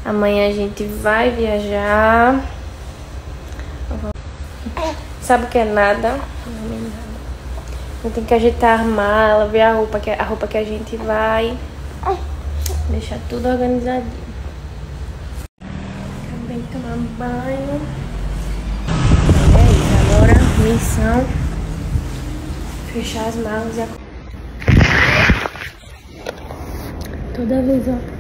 Amanhã a gente vai viajar. Sabe o que é nada? Não é nada. A gente tem que ajeitar a mala, ver a roupa que a gente vai. Deixar tudo organizadinho. Acabei de tomar banho. É isso, agora missão: fechar as malas e toda vez eu